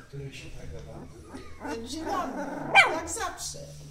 Który się tak dawał? Ten zielony, jak zawsze.